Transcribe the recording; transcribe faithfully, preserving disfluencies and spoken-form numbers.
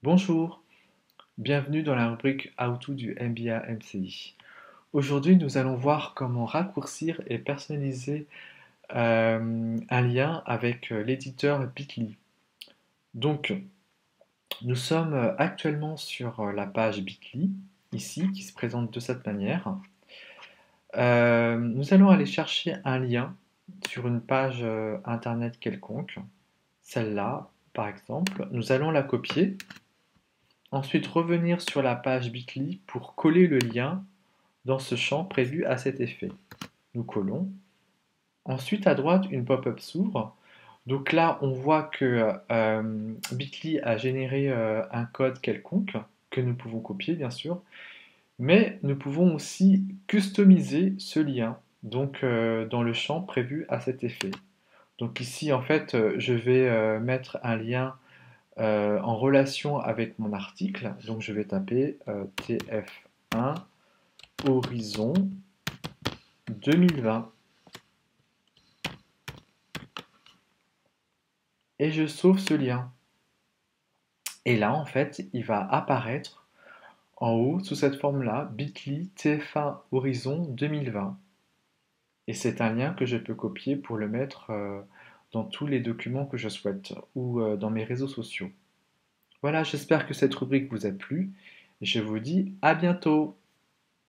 Bonjour, bienvenue dans la rubrique How to du M B A M C I. Aujourd'hui, nous allons voir comment raccourcir et personnaliser euh, un lien avec euh, l'éditeur Bitly. Donc, nous sommes euh, actuellement sur euh, la page Bitly, ici, qui se présente de cette manière. Euh, nous allons aller chercher un lien sur une page euh, internet quelconque, celle-là, par exemple. Nous allons la copier. Ensuite, revenir sur la page Bitly pour coller le lien dans ce champ prévu à cet effet. Nous collons. Ensuite, à droite, une pop-up s'ouvre. Donc là, on voit que euh, Bitly a généré euh, un code quelconque que nous pouvons copier, bien sûr. Mais nous pouvons aussi customiser ce lien, donc euh, dans le champ prévu à cet effet. Donc ici, en fait, euh, je vais euh, mettre un lien euh, en relation avec mon article. Donc je vais taper euh, T F un Horizon deux mille vingt et je sauve ce lien. Et là, en fait, il va apparaître en haut sous cette forme-là, bit.ly T F un Horizon deux mille vingt. Et c'est un lien que je peux copier pour le mettre euh, dans tous les documents que je souhaite ou euh, dans mes réseaux sociaux. Voilà, j'espère que cette rubrique vous a plu et je vous dis à bientôt.